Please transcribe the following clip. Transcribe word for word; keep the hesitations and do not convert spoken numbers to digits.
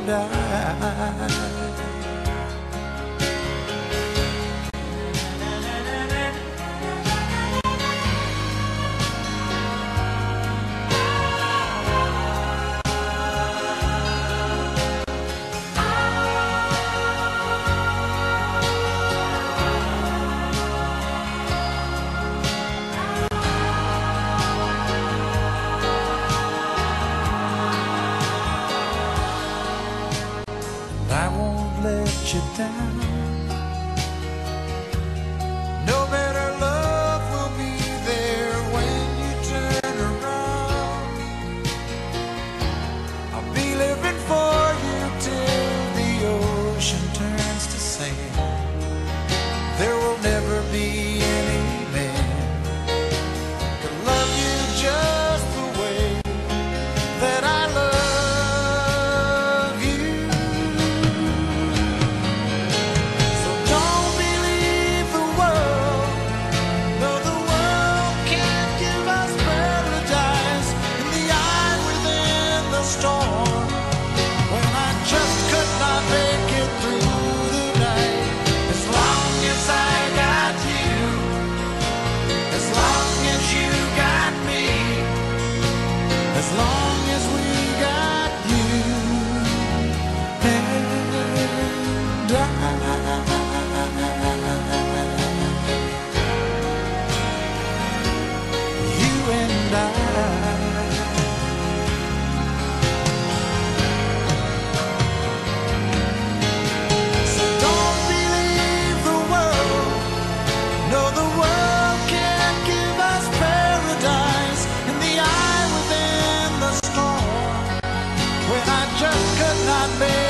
and I. I won't let you down. No better love will be there when you turn around. I'll be living for you till the ocean turns to sand. There will never be any man could love you just the way that I love. Storm when I just could not make it through the night. As long as I got you, as long as you got me, as long as we got you and I, you and I. Just could not make